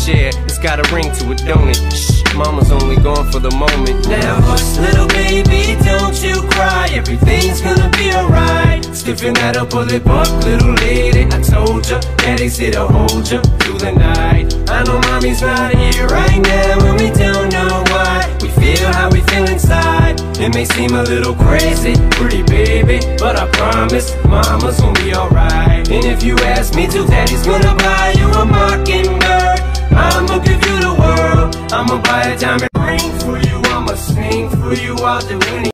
share. It's got a ring to it, don't it? Shh, mama's only gone for the moment. Now hush, little baby, don't you cry. Everything's gonna be alright. Stiffen that upper lip up, little lady. I told ya, daddy's here to hold ya through the night. I know mommy's not here right now, and we don't know why. We feel how we feel inside. It may seem a little crazy, pretty baby, but I promise mama's gonna be alright. And if you ask me to, daddy's gonna buy you a mockingbird. I'ma give you the world. I'ma buy a diamond ring for you. I'ma sing for you. I'll do anything.